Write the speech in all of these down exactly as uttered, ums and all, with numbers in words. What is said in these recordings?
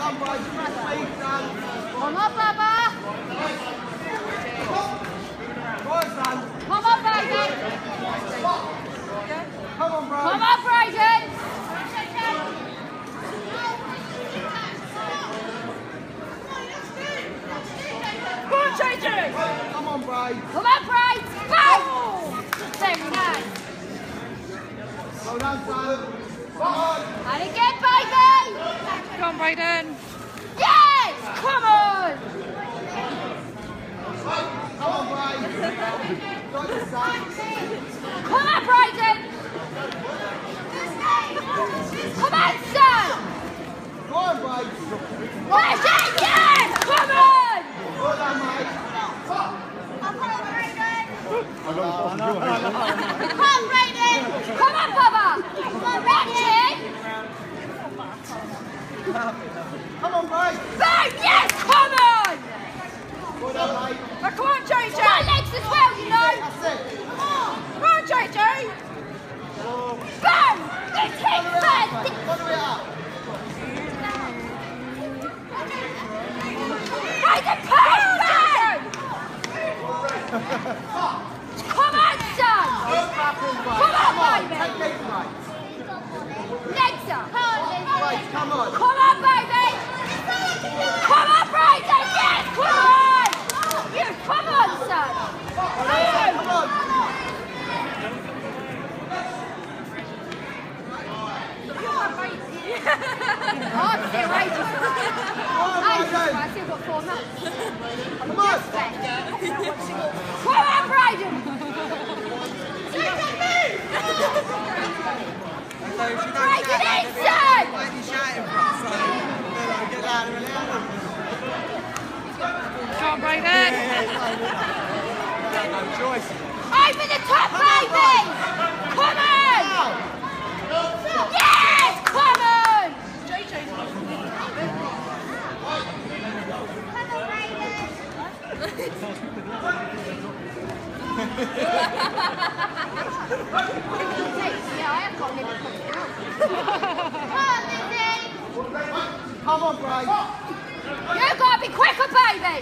on, boys. Speed, Dan. Come on, Baba. Go on, Dan. Come on, Brayden. Come on, Brayden. Come on, Brayden. Go on, J J. Come on, Brayden. Come on, Brayden. Bang! Very nice. Well done, Dan. Come on. And again, baby. Come on, Brayden. Yes! Come on! Come on, Brayden. Got your son. Come on, Brayden! Come on, son! Go on, Brayden. Push it! Yes! Come on! Well done, mate. Come on, Brayden! Come on, Baba! Come on, Ratchet! Come on, Brayden. Bang! Yes! Come on! Well done, mate. Oh, come on, J J. My legs as well, you know! That's it. Come on, J J. Bang! It's hit first! Follow it up. Brayden, push! Bang! Come on, son! Come on, baby! Take legs, mate. Legs up! Right, come on. Come on, baby! Come on, Brayden! Yes, come on! You, come on, son! Come on. Oh, I'm still ages. Ages, I still got four months. Come on. Come on, Brayden! Brayden, inside! Come on, Brayden. No choice. Over the top, baby! Come on! Yes! Come on! Yeah, I have got limit Come on, Brayden. You've got to be quicker, baby!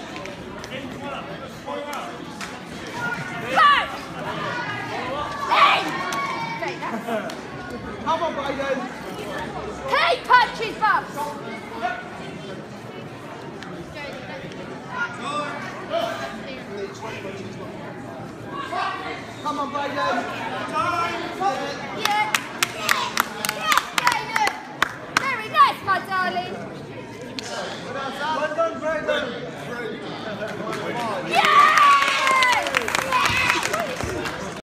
Back! In! Come on, Brayden. He punches, Bubs! Come on, Brayden. Yeah.